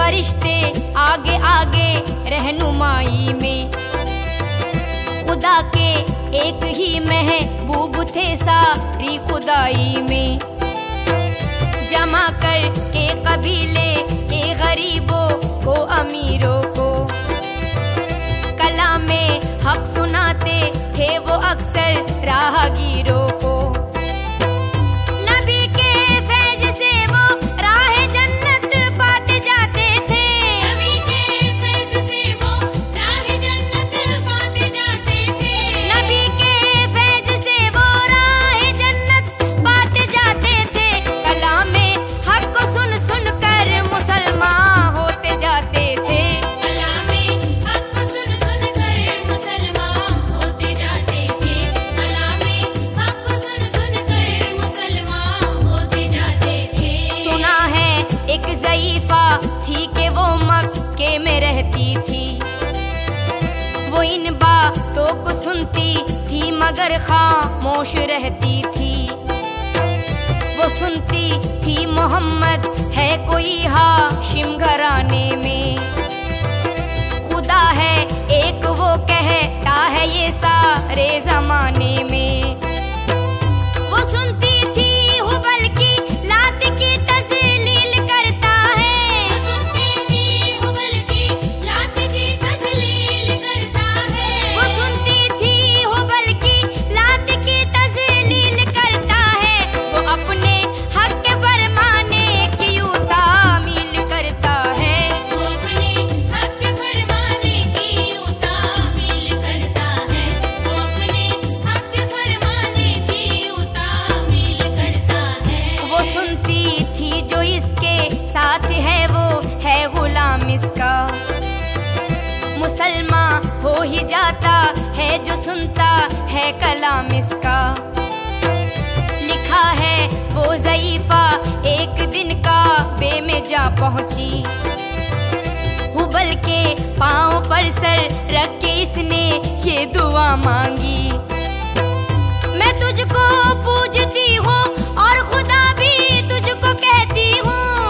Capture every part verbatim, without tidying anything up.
फरिश्ते आगे आगे रहनुमाई में। खुदा के एक ही महबूब थे सारी खुदाई में। जमा कर के कबीले के गरीबों को अमीरों को कलामे हक सुनाते थे वो अक्सर राहगीरों को। थी कि वो मक्के में रहती थी। वो इन बातों को सुनती थी मगर खामोश रहती थी। वो सुनती थी मोहम्मद है कोई हाशिम घराने में। खुदा है एक वो कहता है ये सारे जमाने में। वो सुनती थी हुबल की लात की इसका मुसलमान हो ही जाता है जो सुनता है कलाम इसका। लिखा है वो ज़ईफ़ा एक दिन काबे में जा पहुंची। हुबल के पाँव पर सर रख के इसने ये दुआ मांगी। मैं तुझको पूजती हूँ और खुदा भी तुझको कहती हूँ।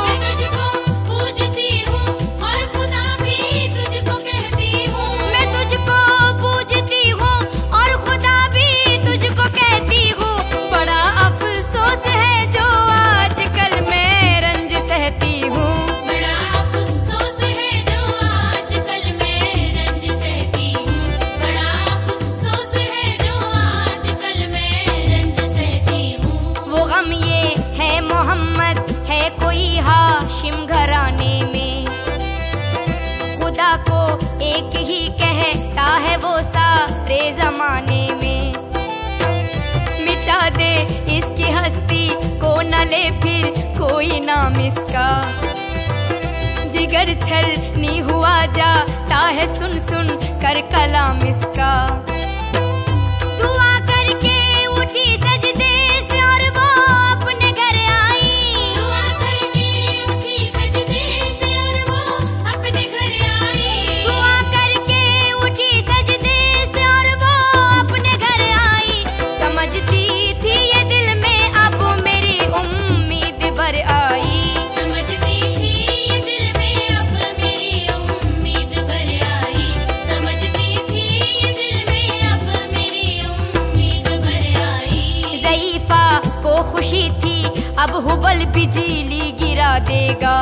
खुदा को एक ही कहता है वो सारे जमाने में। मिटा दे इसकी हस्ती को न ले फिर कोई नाम इसका। जिगर छलनी हुआ जाता है सुन सुन कर कलाम इसका। दुआ करके उठी सजदे से और वो अपने घर आई। दुआ करके उठी सजदे से और वो अपने घर आई। दुआ करके उठी सजदे से और वो अपने घर आई। समझती थी ये दिल में अब मेरी उम्मीद भर आई। समझती थी ये दिल में अब मेरी उम्मीद भर आई। समझती थी ये दिल में अब मेरी उम्मीद भर आई। ज़ईफ़ा को खुशी थी अब हुबल बिजली गिरा देगा।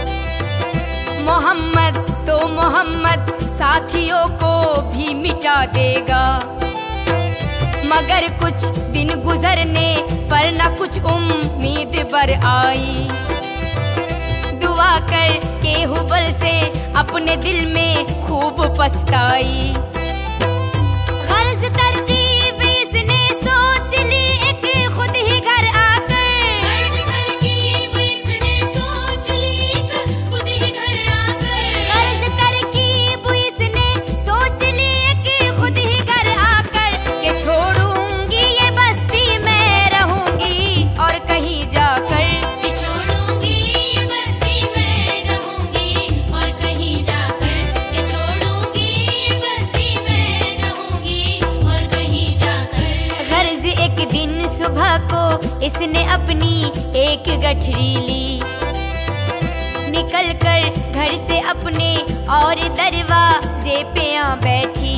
मोहम्मद तो मोहम्मद साथियों को भी मिटा देगा। मगर कुछ दिन गुजरने पर न कुछ उम्मीद बर आई। दुआ कर के हुबल से अपने दिल में खूब पछताई। गर्ज तरकीब इसने सोच ली एक खुद ही घर आकर। गर्ज तरकीब इसने सोच ली एक खुद ही घर आकर। गर्ज तरकीब इसने सोच ली एक खुद ही घर आकर के छोड़ूंगी ये बस्ती मैं रहूंगी और कहीं जाकर। छोड़ूंगी ये बस्ती मैं रहूंगी और कहीं जाकर। छोड़ूंगी ये बस्ती मैं रहूंगी और कहीं जाकर। गर्ज एक दिन सुबह को इसने अपनी एक गठरी ली। निकल कर घर से अपने और दरवाजे पे आ बैठी।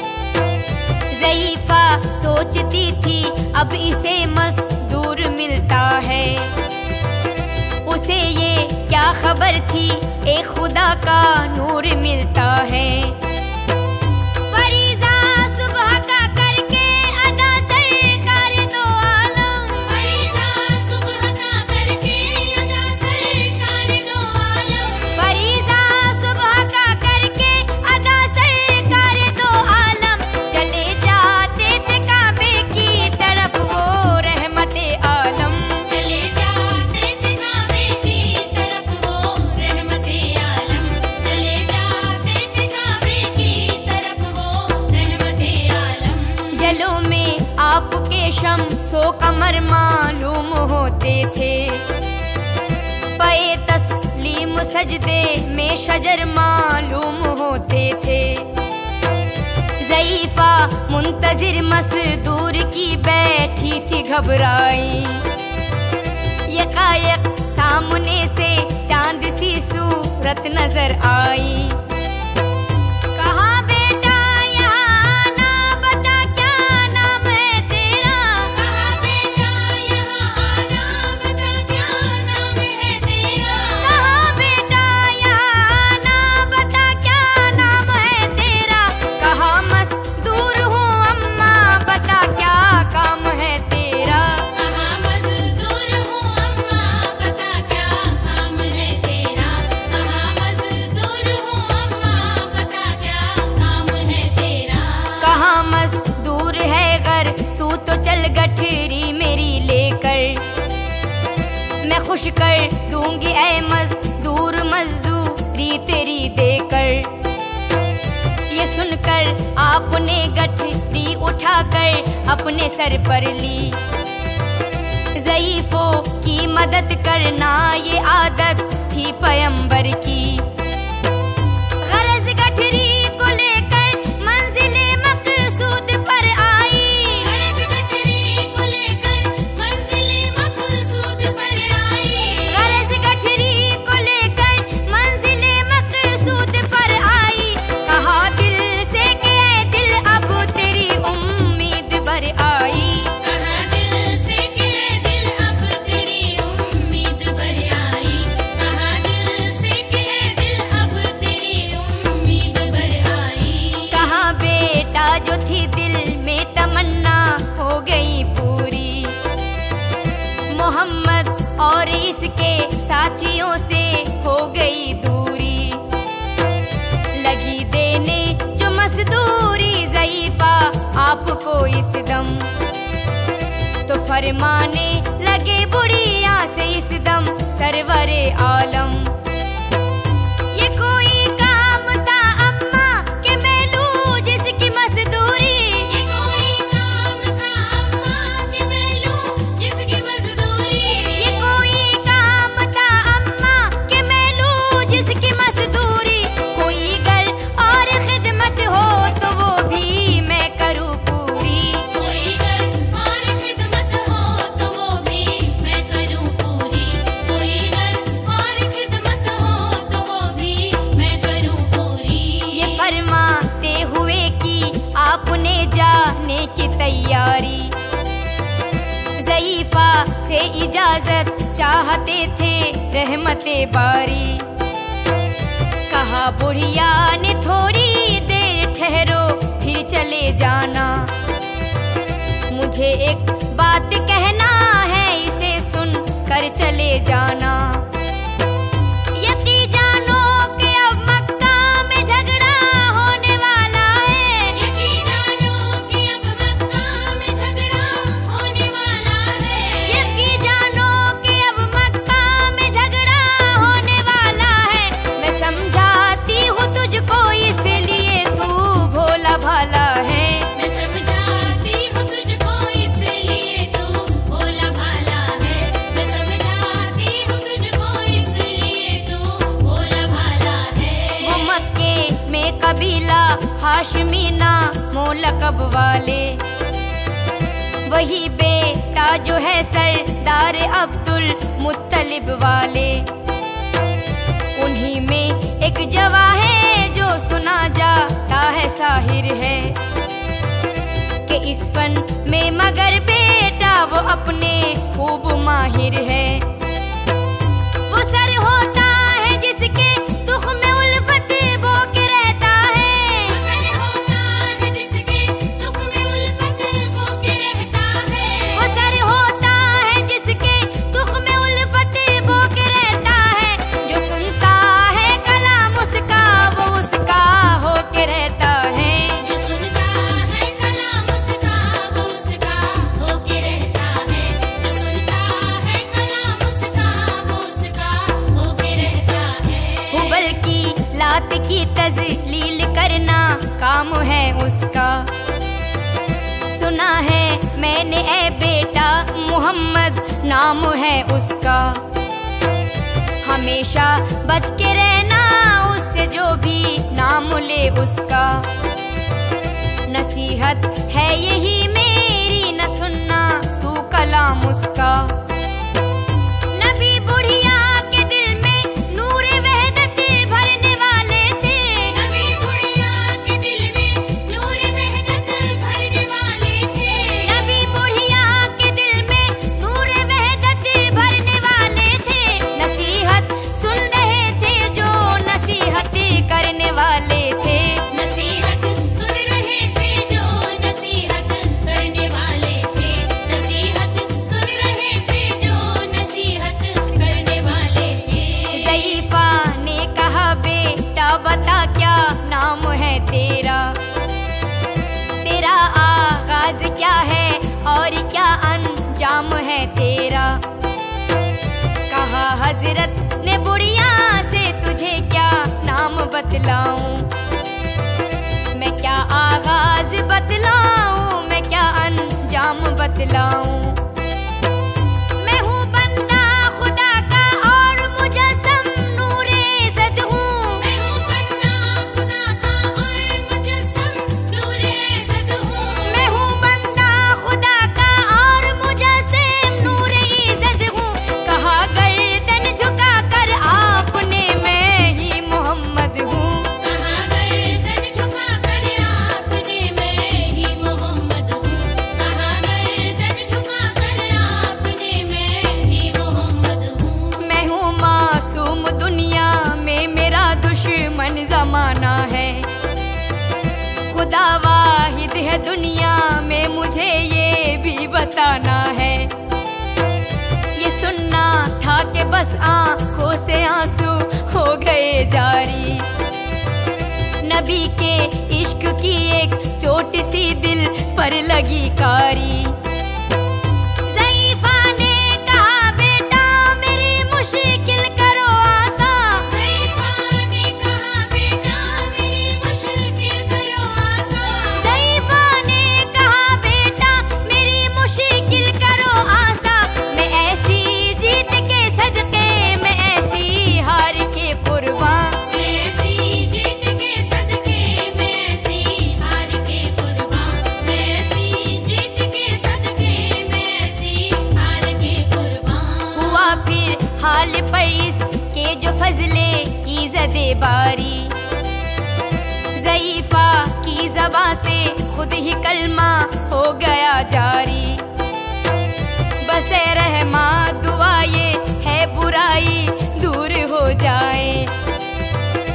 ज़ईफ़ा सोचती थी अब इसे मज़दूर मिलता है। उसे ये क्या खबर थी एक खुदा का नूर मिलता है। फरीज़ा सुबह का करके अदा सरकार दो आलम, फरीज़ा सुबह का करके अदा सरकार दो आलम, फरीज़ा सुबह का करके अदा सरकार दो आलम। चले जाते थे काबे की तरफ वो रहमते आलम, चले जाते थे काबे की तरफ वो रहमते आलम, चले जाते थे काबे की तरफ वो रहमते आलम। जलों में आपके शम्सो कमर मालूम होते थे, पे तस्लीम सजदे में शजर मालूम होते थे। ज़ईफ़ा मुंतज़िर मज़दूर की बैठी थी घबराई। यकायक सामने से चांद सी सूरत नजर आई। कहा बेटा यहाँ आना, बता क्या नाम है तेरा, कहा बेटा यहाँ आना, बता क्या नाम है तेरा, कहा बेटा यहाँ आना, बता क्या नाम है तेरा। कहा मज़दूर हूँ अम्मा, बता क्या काम है तेरा, कहा मज़दूर हूँ अम्मा, बता क्या काम है तेरा, कहा मज़दूर हूँ अम्मा, बता क्या काम है तेरा। कहा मज़दूर है घर तू तो चल गठरी मेरी लेकर, मैं खुश कर दूंगी ऐ मज़दूर मज़दूरी तेरी देकर। ये सुनकर आपने गठरी उठाकर अपने सर पर ली। ज़ईफ़ों की मदद करना ये आदत थी पैगंबर की। गरज गठरी को लेकर मंजिले मकसूद पर आई, गरज गठरी को लेकर मंजिले मकसूद पर आई, गरज गठरी को लेकर मंजिले मकसूद पर आई। कहा दिल से कि ऐ दिल अब तेरी उम्मीद भर आई, कहा दिल से कि ऐ दिल अब तेरी उम्मीद भर आई, कहा दिल से कि ऐ दिल अब तेरी उम्मीद भर आई। कहा बेटा जो थी दिल में तमन्ना हो गई पूरी। मोहम्मद और इसके साथियों से हो गई दूरी। लगी देने जो मज़दूरी ज़ईफ़ा आपको इस दम, तो फरमाने लगे बुढ़िया से इस दम सरवरे आलम। ये कोई काम था अम्मा कि मैं लूँ जिसकी मज़दूरी, ये कोई काम था अम्मा कि मैं लूँ जिसकी मज़दूरी, ये कोई काम था अम्मा कि मैं लूँ जिसकी मज़दूरी। कोई घर और खिदमत हो तो वो भी मैं करूँ पूरी, कोई घर और खिदमत हो तो वो भी मैं करूँ पूरी, कोई घर और खिदमत हो तो वो भी मैं करूँ पूरी। ये फरमाते हुए कि आपने जाने की तैयारी। ज़ईफ़ा से इजाजत चाहते थे रहमते बारी। कहा बुढ़िया ने थोड़ी देर ठहरो फिर चले जाना, मुझे एक बात कहना है इसे सुन कर चले जाना। यकी जानो कि अब मक्का में झगड़ा होने वाला है, यकी जानो कि अब मक्का में झगड़ा होने वाला है, यकी जानो कि अब मक्का में झगड़ा होने वाला है। मैं समझाती हूँ तुझको इसलिए तू भोला भाला है, मैं समझाती हूँ तुझको इसलिए तू भोला भाला है, मैं समझाती हूँ तुझको इसलिए तू भोला भाला है। वो मक्के में कबीला हाशमी नामो लक़ब वाले, वही बेटा जो है सरदार अब्दुल मुत्तलिब वाले। इस फन में, मगर बेटा वो अपने खूब माहिर है। वो सर होता है जिसके दुख में उल्फत बो के रहता है। वो सर होता है जिसके दुख में उल्फत बो के रहता है। वो सर होता है जिसके दुख में उल्फत बो के रहता है। जो सुनता है कलाम उसका वो उसका हो के रहता है। जो सुनता है कलाम उसका वो उसका हो के रहता है। जो सुनता है कलाम उसका वो उसका हो के रहता है। हुबल की लात की तजलील करना काम है उसका। सुना है मैंने ए बेटा मोहम्मद नाम है उसका। हमेशा बच के रहना उससे जो भी नाम ले उसका। नसीहत है यही मेरी न सुनना तू कलाम उसका। नबी बुढ़िया के दिल में नूर वहदत भरने वाले थे। नबी बुढ़िया के दिल में नूर वहदत भरने वाले थे। नबी बुढ़िया के दिल में नूर वहदत भरने वाले थे। नसीहत सुन रहे थे जो नसीहत करने वाले थे। नसीहत सुन रहे थे जो नसीहत करने वाले थे। नसीहत सुन रहे थे जो नसीहत करने वाले थे। ज़ईफ़ा ने कहा बेटा बता क्या नाम है तेरा। तेरा आगाज क्या है और क्या अंजाम है तेरा। कहा हजरत ने बुढ़िया से तुझे क्या नाम बतलाऊं। मैं क्या आगाज बतलाऊं मैं क्या अंजाम बतलाऊं। मैं हूँ बंदा खुदा का और मुजस्सम नूरे ज़द हूँ। मैं हूँ बंदा खुदा का और मुजस्सम नूरे ज़द हूँ। मैं हूँ बंदा खुदा का और मुजस्सम नूरे ज़द हूँ। कहा गर्दन झुका कर आपने मैं ही मोहम्मद हूँ। कहा गर्दन झुका कर आपने मैं ही मोहम्मद हूँ। कहा गर्दन झुका कर आपने मैं ही मोहम्मद हूँ। मैं हूँ मासूम दुनिया में मेरा दुश्मन जमाना है। खुदा वाहिद है दुनिया में मुझे ये भी बताना है। ये सुनना था कि बस आंखों से आंसू हो गए जारी। नबी के इश्क की एक चोट सी दिल पर लगी कारी। ज़ईफ़ा ने कहा बेटा मेरी मुश्किल करो आसान। ज़ईफ़ा ने कहा बेटा मेरी मुश्किल करो आसान। ज़ईफ़ा ने कहा बेटा मेरी मुश्किल करो आसान। मैं ऐसी जीत के सदके मैं ऐसी हार के कुर्बान। मैं ऐसी जीत के सदके मैं ऐसी हार के कुर्बान। मैं ऐसी जीत के सदके मैं ऐसी हार के कुर्बान। हुआ फिर हाल पर इसके जो फजले इज़्ज़त बारी। ज़ईफ़ा की ज़बां से खुद ही कलमा हो गया जारी। बसे रहमा दुआ ये है बुराई दूर हो जाए।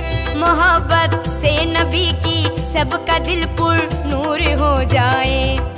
मोहब्बत से नबी की सबका दिल पुर नूर हो जाए।